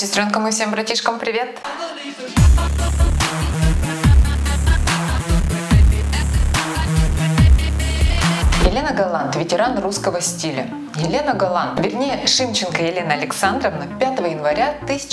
сестренкам и всем братишкам привет! Елена Галант – ветеран русского стиля. Елена Галант, вернее Шимченко Елена Александровна, 5 января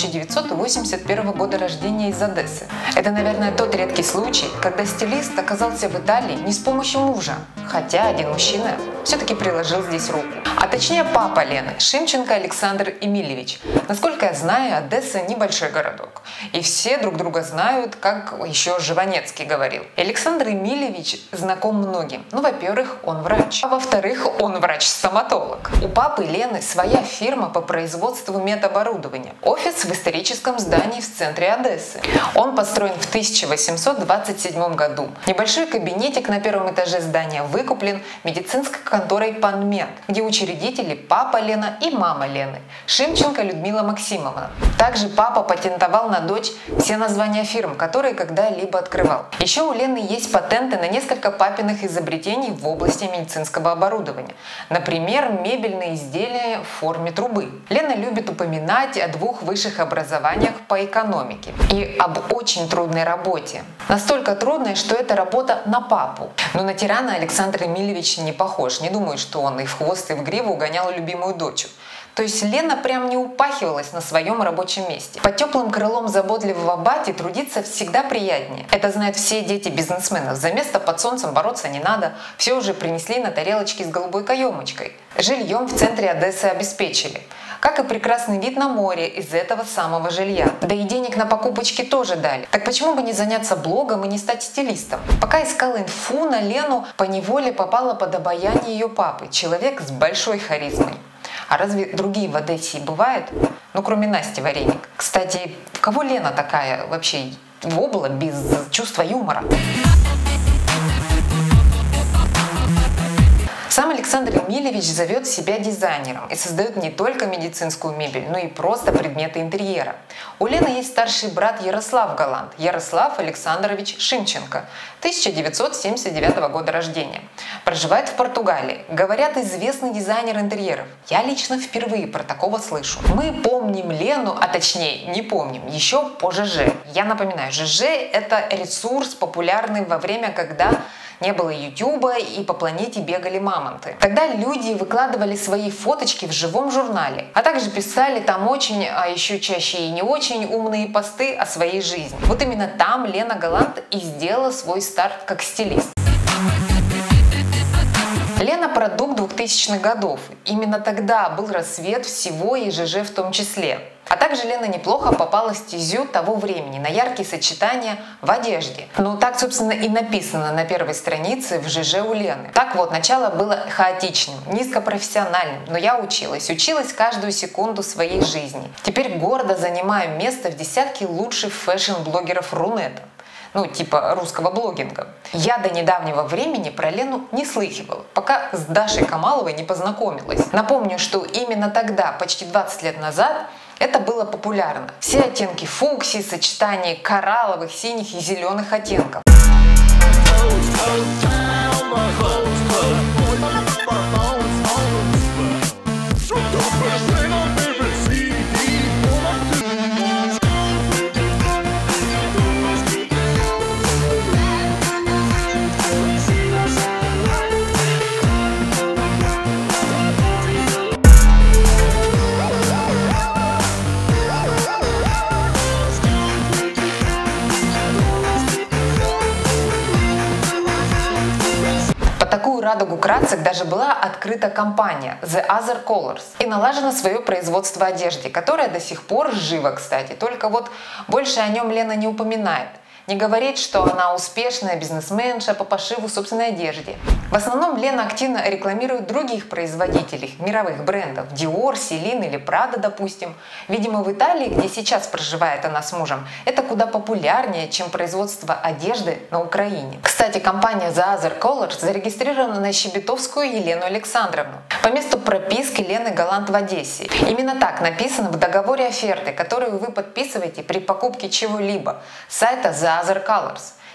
1981 года рождения из Одессы. Это, наверное, тот редкий случай, когда стилист оказался в Италии не с помощью мужа, хотя один мужчина все-таки приложил здесь руку. А точнее папа Лены, Шимченко Александр Эмильевич. Насколько я знаю, Одесса небольшой городок. И все друг друга знают, как еще Жванецкий говорил. Александр Эмильевич знаком многим. Ну, во-первых, он врач. А во-вторых, он врач-стоматолог. У папы Лены своя фирма по производству медоборудования. Офис в историческом здании в центре Одессы. Он построен в 1827 году. Небольшой кабинетик на первом этаже здания выкуплен медицинской конторой «Панмед», где учредители папа Лена и мама Лены, Шимченко Людмила Максимовна. Также папа патентовал на дочь все названия фирм, которые когда-либо открывал. Еще у Лены есть патенты на несколько папиных изобретений в области медицинского оборудования. Например, мебельные изделия в форме трубы. Лена любит упоминать о 2 высших образованиях по экономике и об очень трудной работе. Настолько трудной, что это работа на папу. Но на тирана Александр Эмильевич не похож. Не думаю, что он и в хвост, и в гриву гонял любимую дочь. То есть Лена прям не упахивалась на своем рабочем месте. Под теплым крылом заботливого бати трудиться всегда приятнее. Это знают все дети бизнесменов. За место под солнцем бороться не надо. Все уже принесли на тарелочке с голубой каемочкой. Жильем в центре Одессы обеспечили. Как и прекрасный вид на море из этого самого жилья. Да и денег на покупочки тоже дали. Так почему бы не заняться блогом и не стать стилистом? Пока искала инфу на Лену, поневоле попала под обаяние ее папы. Человек с большой харизмой. А разве другие в Одессе бывают? Ну, кроме Насти Вареник. Кстати, в кого Лена такая вообще вобла без чувства юмора? Сам Александр Эмильевич зовет себя дизайнером и создает не только медицинскую мебель, но и просто предметы интерьера. У Лены есть старший брат Ярослав Галант, Ярослав Александрович Шимченко, 1979 года рождения. Проживает в Португалии. Говорят, известный дизайнер интерьеров. Я лично впервые про такого слышу. Мы помним Лену, а точнее не помним, еще по ЖЖ. Я напоминаю, ЖЖ – это ресурс, популярный во время, когда не было Ютуба и по планете бегали мамонты. Тогда люди выкладывали свои фоточки в живом журнале, а также писали там очень, а еще чаще и не очень умные посты о своей жизни. Вот именно там Лена Галант и сделала свой старт как стилист. Лена – продукт 2000-х годов. Именно тогда был рассвет всего и ЖЖ в том числе. А также Лена неплохо попала в стезю того времени, на яркие сочетания в одежде. Ну, так, собственно, и написано на первой странице в ЖЖ у Лены. Так вот, начало было хаотичным, низкопрофессиональным, но я училась каждую секунду своей жизни. Теперь гордо занимаю место в десятке лучших фэшн-блогеров Рунета. Ну, типа русского блогинга. Я до недавнего времени про Лену не слыхивала, пока с Дашей Камаловой не познакомилась. Напомню, что именно тогда, почти 20 лет назад, это было популярно. Все оттенки фуксии, сочетание коралловых, синих и зеленых оттенков. Такую радугу красок даже была открыта компания The Other Colors и налажено свое производство одежды, которое до сих пор живо, кстати. Только вот больше о нем Лена не упоминает. Не говорит, что она успешная бизнесменша по пошиву собственной одежды. В основном Лена активно рекламирует других производителей мировых брендов – Dior, Celine или Prada, допустим. Видимо, в Италии, где сейчас проживает она с мужем, это куда популярнее, чем производство одежды на Украине. Кстати, компания The Other Colors зарегистрирована на Щебетовскую Елену Александровну по месту прописки Лены Галант в Одессе. Именно так написано в договоре оферты, которую вы подписываете при покупке чего-либо с сайта The Other Colors.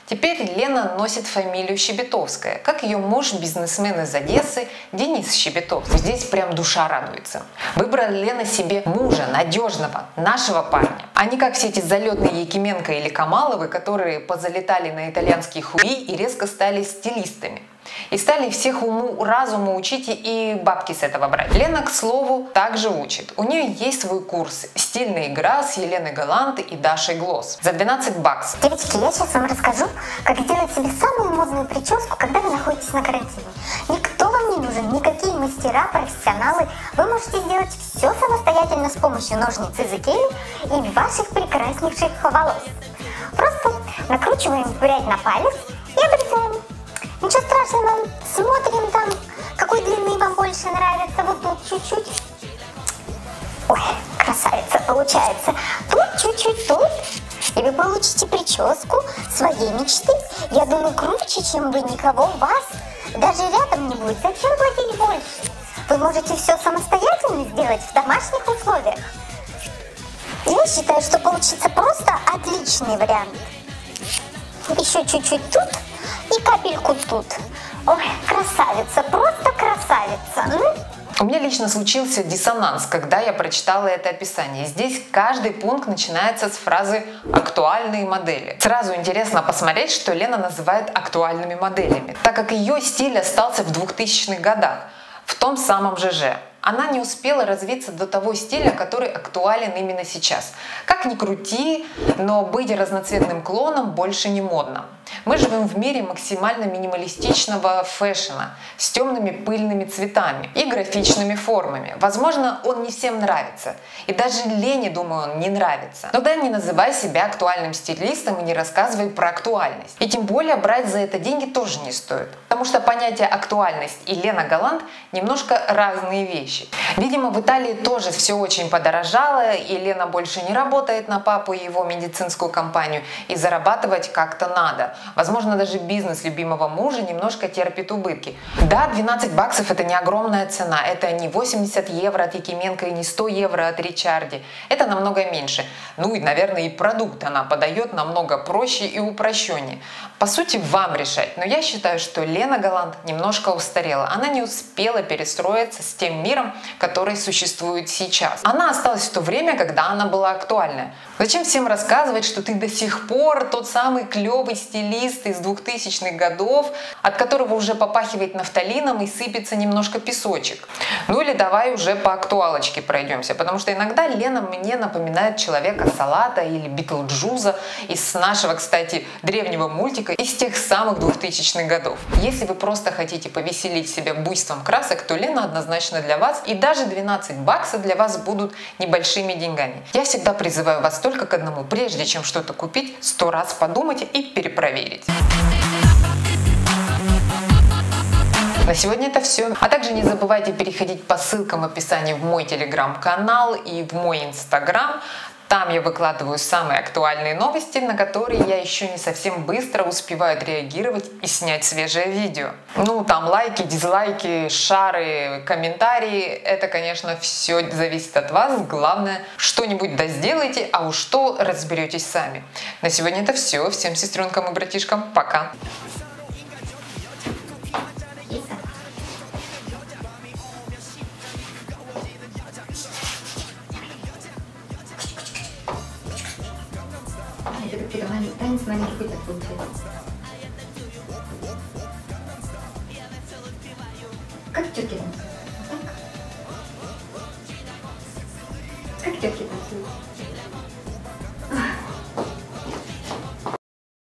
Теперь Лена носит фамилию Щебетовская, как ее муж, бизнесмен из Одессы Денис Щебетовский. Здесь прям душа радуется. Выбрала Лена себе мужа, надежного, нашего парня, а не как все эти залетные Якименко или Камаловы, которые позалетали на итальянские хуи и резко стали стилистами. И стали всех уму-разуму учить и бабки с этого брать. Лена, к слову, также учит. У нее есть свой курс «Стильная игра» с Еленой Галант и Дашей Глосс за 12 баксов. Девочки, я сейчас вам расскажу, как сделать себе самую модную прическу, когда вы находитесь на карантине. Никто вам не нужен, никакие мастера, профессионалы. Вы можете сделать все самостоятельно с помощью ножниц из Икеи и ваших прекраснейших волос. Просто накручиваем прядь на палец и обрезаем. Ничего страшного, смотрим там, какой длины вам больше нравится, вот тут чуть-чуть. Ой, красавица получается. Тут чуть-чуть, тут. И вы получите прическу своей мечты. Я думаю, круче, чем вы, никого у вас даже рядом не будет. Зачем платить больше? Вы можете все самостоятельно сделать в домашних условиях. Я считаю, что получится просто отличный вариант. Еще чуть-чуть тут. И капельку тут. Ой, красавица, просто красавица. У меня лично случился диссонанс, когда я прочитала это описание. Здесь каждый пункт начинается с фразы «актуальные модели». Сразу интересно посмотреть, что Лена называет актуальными моделями, так как ее стиль остался в 2000-х годах, в том самом ЖЖ. Она не успела развиться до того стиля, который актуален именно сейчас. Как ни крути, но быть разноцветным клоном больше не модно. Мы живем в мире максимально минималистичного фэшена с темными пыльными цветами и графичными формами. Возможно, он не всем нравится. И даже Лене, думаю, он не нравится. Но да, не называй себя актуальным стилистом и не рассказывай про актуальность. И тем более брать за это деньги тоже не стоит. Потому что понятие актуальность и Лена Галант немножко разные вещи. Видимо, в Италии тоже все очень подорожало, и Лена больше не работает на папу и его медицинскую компанию, и зарабатывать как-то надо. Возможно, даже бизнес любимого мужа немножко терпит убытки. Да, 12 баксов это не огромная цена, это не 80 евро от Якименко и не 100 евро от Ричарди, это намного меньше. Ну и, наверное, и продукт она подает намного проще и упрощеннее. По сути, вам решать, но я считаю, что Лена Галант немножко устарела. Она не успела перестроиться с тем миром, который существует сейчас. Она осталась в то время, когда она была актуальна. Зачем всем рассказывать, что ты до сих пор тот самый клевый стилист из 2000-х годов, от которого уже попахивает нафталином и сыпется немножко песочек? Ну или давай уже по актуалочке пройдемся, потому что иногда Лена мне напоминает Человека-салата или Битлджуза из нашего, кстати, древнего мультика из тех самых 2000-х годов. Если вы просто хотите повеселить себя буйством красок, то Лена однозначно для вас, и даже 12 баксов для вас будут небольшими деньгами. Я всегда призываю вас только к одному: прежде чем что-то купить, 100 раз подумать и перепроверить. На сегодня это все. А также не забывайте переходить по ссылкам в описании в мой телеграм-канал и в мой инстаграм. Там я выкладываю самые актуальные новости, на которые я еще не совсем быстро успеваю реагировать и снять свежее видео. Ну, там лайки, дизлайки, шары, комментарии. Это, конечно, все зависит от вас. Главное, что-нибудь да сделайте, а уж что разберетесь сами. На сегодня это все. Всем сестренкам и братишкам пока! Это какой-то танец маленький так получается. Как тетки танцуют? Так? Как тетки танцуют?